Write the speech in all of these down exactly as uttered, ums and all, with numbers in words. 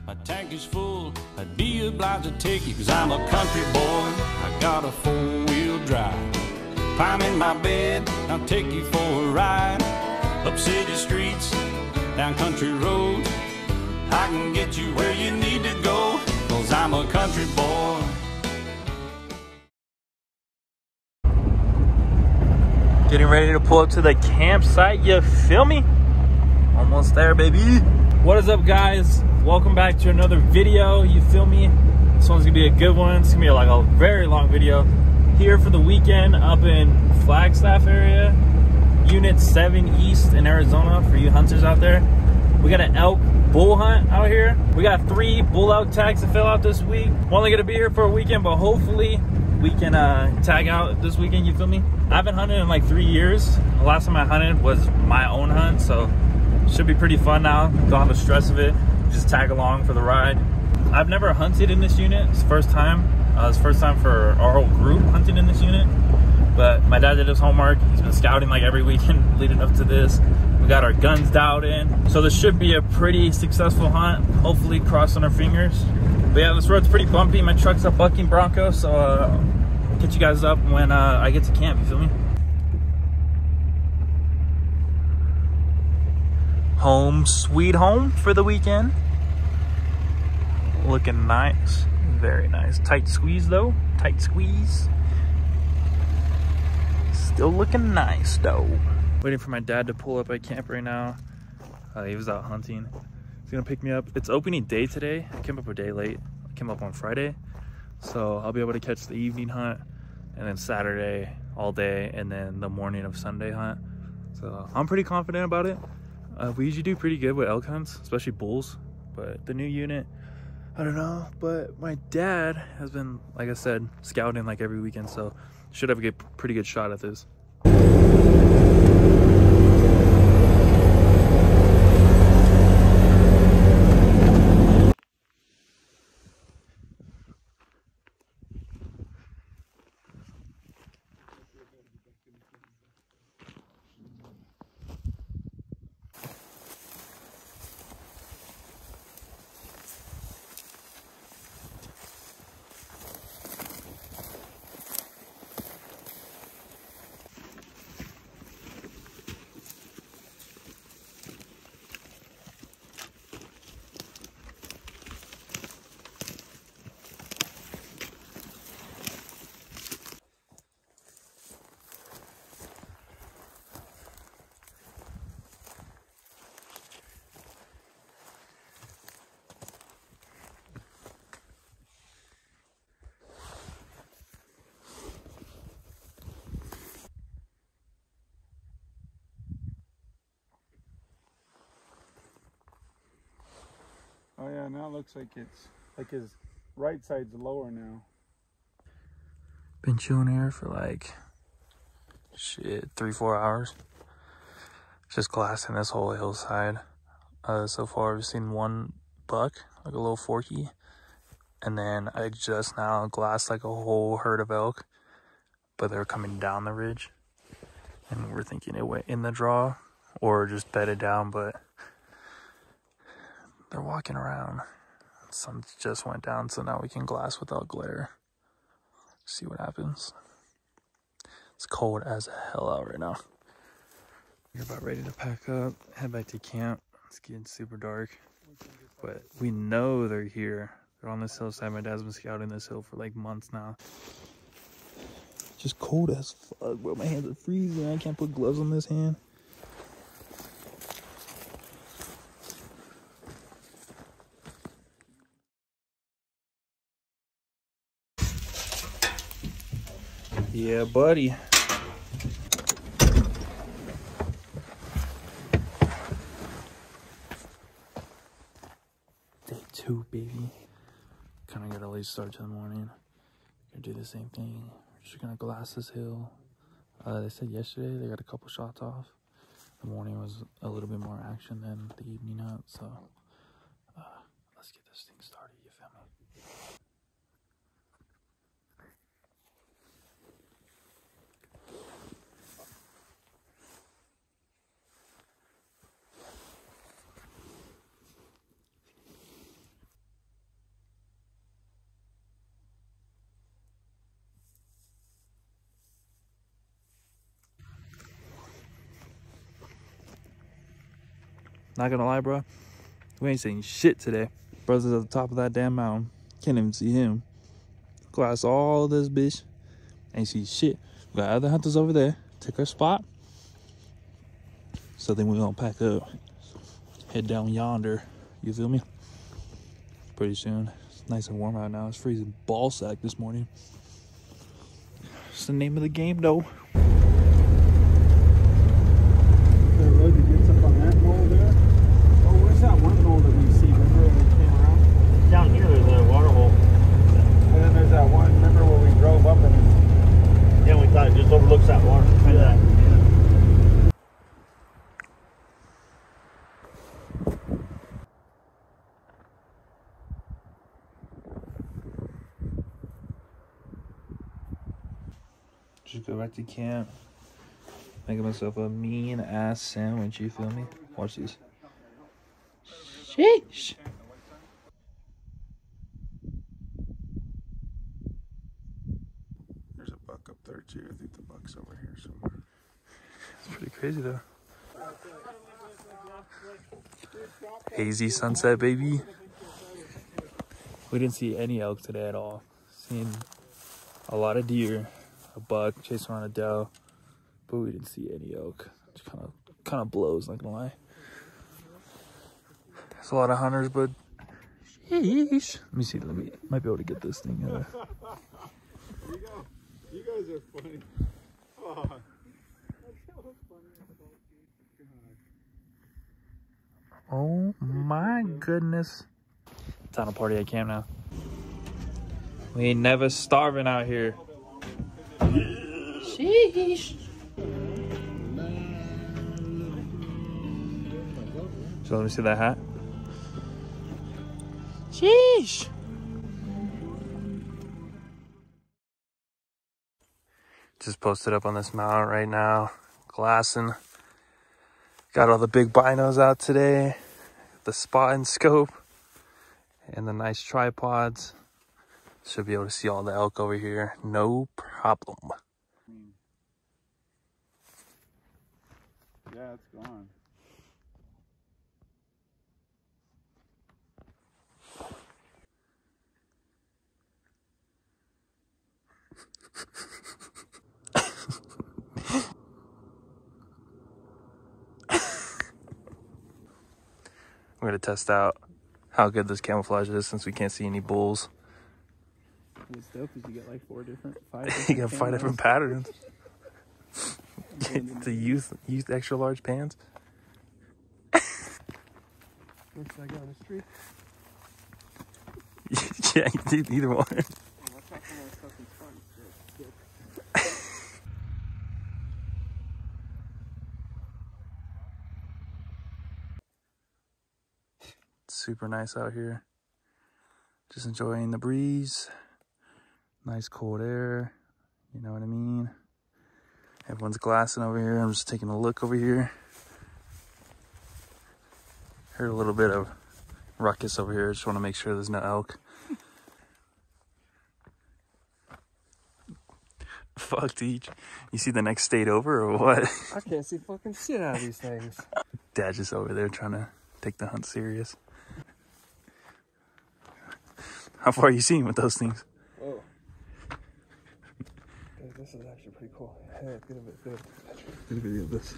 my tank is full, I'd be obliged to take you, cause I'm a country boy, I got a four-wheel drive. Climb in my bed, I'll take you for a ride. Up city streets, down country roads, I can get you where you need to go, cause I'm a country boy. Getting ready to pull up to the campsite, you feel me? Almost there, baby. What is up, guys? Welcome back to another video, you feel me? This one's gonna be a good one. It's gonna be like a very long video. Here for the weekend up in Flagstaff area, Unit seven East in Arizona, for you hunters out there. We got an elk bull hunt out here. We got three bull elk tags to fill out this week. We're only gonna be here for a weekend, but hopefully we can uh, tag out this weekend, you feel me? I've been hunting in like three years. The last time I hunted was my own hunt, so should be pretty fun now. Don't have the stress of it. Just tag along for the ride. I've never hunted in this unit. It's the first time. Uh, it's the first time for our whole group hunting in this unit. But my dad did his homework. He's been scouting like every weekend leading up to this. We got our guns dialed in. So this should be a pretty successful hunt. Hopefully, crossing our fingers. But yeah, this road's pretty bumpy. My truck's a bucking Bronco, so uh, I'll get you guys up when uh, I get to camp, you feel me? Home sweet home for the weekend. Looking nice, very nice. Tight squeeze though, tight squeeze. Still looking nice though. Waiting for my dad to pull up at camp right now. Uh, he was out hunting. He's gonna pick me up. It's opening day today. I came up a day late. I came up on Friday. So I'll be able to catch the evening hunt and then Saturday all day and then the morning of Sunday hunt. So I'm pretty confident about it. Uh, we usually do pretty good with elk hunts, especially bulls. But the new unit, I don't know. But my dad has been, like I said, scouting like every weekend. So should have a good, pretty good shot at this. Oh yeah, now it looks like it's like his right side's lower now. Been chilling here for like shit three four hours. Just glassing this whole hillside. Uh, so far we've seen one buck, like a little forky, and then I just now glassed like a whole herd of elk, but they're coming down the ridge, and we're thinking it went in the draw or just bedded down, but they're walking around. Some just went down, so now we can glass without glare. See what happens. It's cold as hell out right now. We're about ready to pack up, head back to camp. It's getting super dark, but we know they're here. They're on this hillside. My dad's been scouting this hill for like months now. Just cold as fuck, bro. My hands are freezing. I can't put gloves on this hand. Yeah, buddy. Day two, baby. Kind of got a late start to the morning. Gonna do the same thing. We're just gonna glass this hill. Uh, they said yesterday they got a couple shots off. The morning was a little bit more action than the evening out, so uh, let's get this thing started. You feel me? Not gonna lie, bro. We ain't seeing shit today. Brother's at the top of that damn mountain. Can't even see him. Glass all this bitch. Ain't see shit. We got other hunters over there. Take our spot. So then we gonna pack up. Head down yonder. You feel me? Pretty soon. It's nice and warm out now. It's freezing ball sack this morning. It's the name of the game, though. Down here, there's a water hole. And then there's that one, remember when we drove up and... Yeah, we thought it just overlooks that water. Try that. Yeah. Just go back to camp. Making myself a mean ass sandwich, you feel me? Watch this. Sheesh. There's a buck up there too. I think the buck's over here somewhere. It's pretty crazy though. Hazy sunset, baby. We didn't see any elk today at all. Seen a lot of deer, a buck chasing around a doe, but we didn't see any elk. It's kind of kind of blows, not gonna lie. There's a lot of hunters, but sheesh. Let me see. Let me might be able to get this thing. Uh, You go. You guys are funny. Oh. Oh my goodness. Time to party at camp now. We ain't never starving out here. Sheesh. So let me see that hat. Sheesh. Just posted up on this mountain right now. Glassing. Got all the big binos out today. The spot and scope. And the nice tripods. Should be able to see all the elk over here. No problem. Yeah, it's gone. We're gonna test out how good this camouflage is since we can't see any bulls. What's dope is you get like four different, five You different got five different patterns. The youth, youth extra large pants. Where should I go? On the street? Yeah, you do either one. Oh, watch out for my stuff in front. Super nice out here. Just enjoying the breeze. Nice cold air. You know what I mean? Everyone's glassing over here. I'm just taking a look over here. Heard a little bit of ruckus over here. Just want to make sure there's no elk. Fuck, dude. You see the next state over or what? I can't see fucking shit out of these things. Dad's just over there trying to take the hunt serious. How far are you seeing with those things? Whoa. Dude, this is actually pretty cool. Hey, get a bit good. Get a video of this.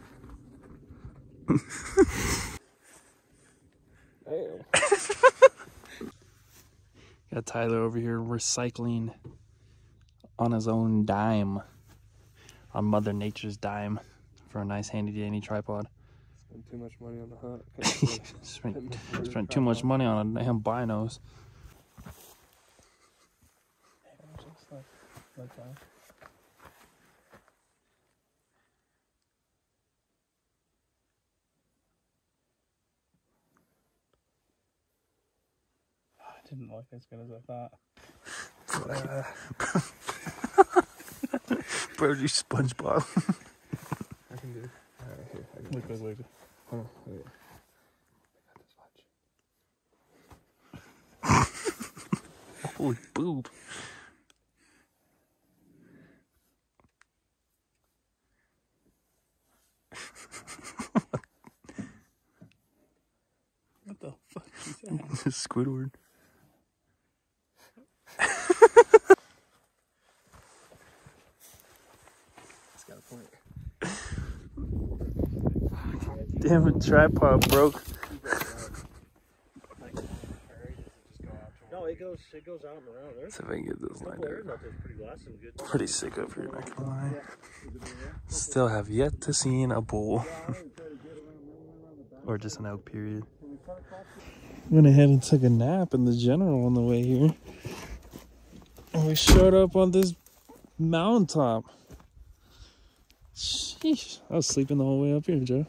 Damn. Got Tyler over here recycling on his own dime. On Mother Nature's dime for a nice handy dandy tripod. Spend too much money on the hunt. spent, spent too much money on a damn binos. Just like, like that. I didn't look as good as I thought. Bro, you SpongeBob. I can do it. Alright, here. I can look, look, look. Hold on, wait. I got this watch. Holy boob. the fuck is that? Squidward. It's got a point. Damn it, tripod broke. No, it goes, it goes out and around there. Let's see if I can get this lined up. Pretty glass and good. Pretty sick up here, not gonna lie. Still have yet to see a bull. Or just an elk, period. Went ahead and took a nap in the general on the way here. And we showed up on this mountaintop. Sheesh. I was sleeping the whole way up here, Joe.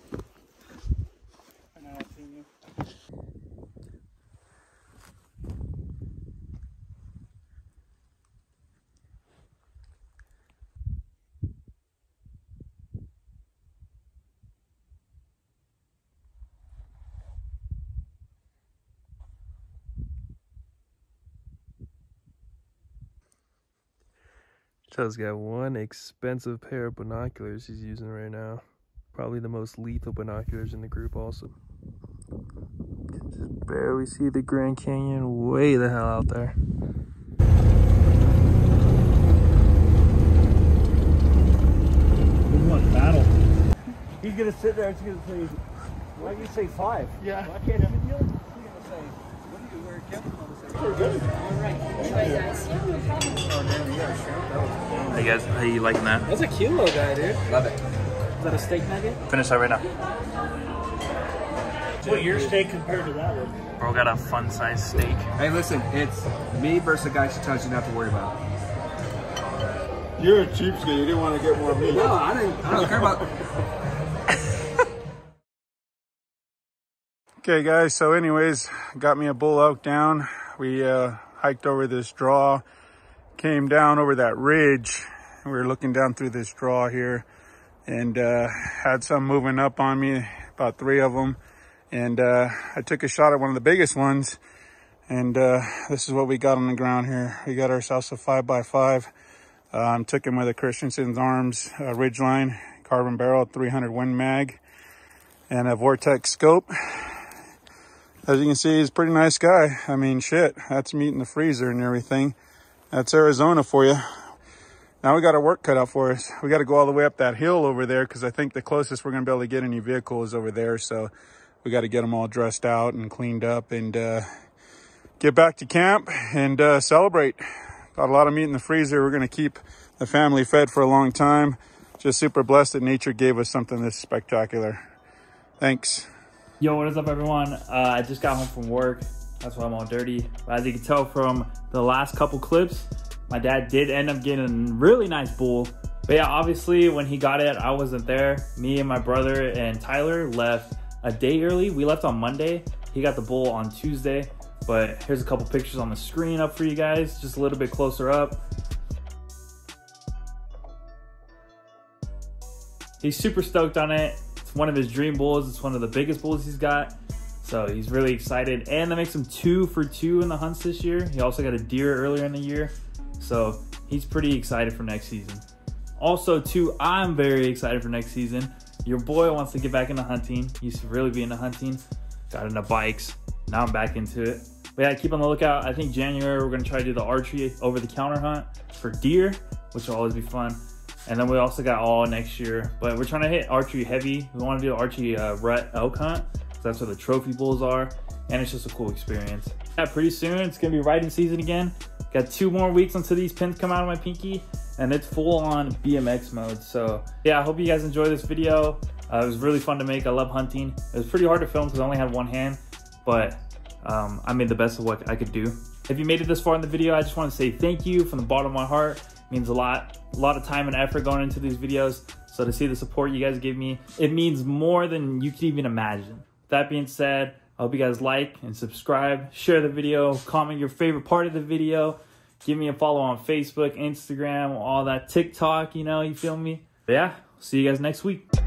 Joe's got one expensive pair of binoculars he's using right now. Probably the most lethal binoculars in the group also. Just barely see the Grand Canyon way the hell out there. We want battle. He's gonna sit there and he's gonna say, why do you say five? Yeah. Why can't it be the other? He's gonna say, what do you wear? Kevin on the second. We're good. All right. Hey guys, how you liking that? That's a cute little guy, dude. Love it. Is that a steak nugget? Finish that right now. Well, your steak compared to that one. Bro got a fun sized steak. Hey, listen, it's me versus a guy she tells you not to worry about. You're a cheapskate. You didn't want to get more meat. No, I didn't. I don't care about. Okay, guys. So, anyways, got me a bull elk down. We uh, hiked over this draw, came down over that ridge. We were looking down through this draw here, and uh, had some moving up on me, about three of them. And uh, I took a shot at one of the biggest ones, and uh, this is what we got on the ground here. We got ourselves a five by five. Um, took him with a Christensen's Arms uh, Ridgeline carbon barrel, three hundred Win Mag, and a Vortex scope. As you can see, he's a pretty nice guy. I mean, shit, that's meat in the freezer and everything. That's Arizona for you. Now we got our work cut out for us. We got to go all the way up that hill over there because I think the closest we're going to be able to get any vehicle is over there. So we got to get them all dressed out and cleaned up and uh, get back to camp and uh, celebrate. Got a lot of meat in the freezer. We're going to keep the family fed for a long time. Just super blessed that nature gave us something this spectacular. Thanks. Yo, what is up, everyone? Uh, I just got home from work. That's why I'm all dirty. But as you can tell from the last couple clips, my dad did end up getting a really nice bull. But yeah, obviously when he got it, I wasn't there. Me and my brother and Tyler left a day early. We left on Monday. He got the bull on Tuesday. But here's a couple pictures on the screen up for you guys, just a little bit closer up. He's super stoked on it. It's one of his dream bulls. It's one of the biggest bulls he's got. So he's really excited. And that makes him two for two in the hunts this year. He also got a deer earlier in the year. So he's pretty excited for next season. Also too, I'm very excited for next season. Your boy wants to get back into hunting. He used to really be into hunting. Got into bikes. Now I'm back into it. But yeah, keep on the lookout. I think January we're gonna try to do the archery over the counter hunt for deer, which will always be fun. And then we also got all next year, but we're trying to hit archery heavy. We want to do an archery uh, rut elk hunt, because that's where the trophy bulls are, and it's just a cool experience. Yeah, pretty soon it's gonna be riding season again. Got two more weeks until these pins come out of my pinky, and it's full on B M X mode. So yeah, I hope you guys enjoy this video. Uh, it was really fun to make. I love hunting. It was pretty hard to film because I only had one hand, but um, I made the best of what I could do. If you made it this far in the video, I just want to say thank you from the bottom of my heart. It means a lot, a lot of time and effort going into these videos. So to see the support you guys give me, it means more than you could even imagine. That being said, I hope you guys like and subscribe, share the video, comment your favorite part of the video, give me a follow on Facebook, Instagram, all that TikTok, you know, you feel me? But yeah, see you guys next week.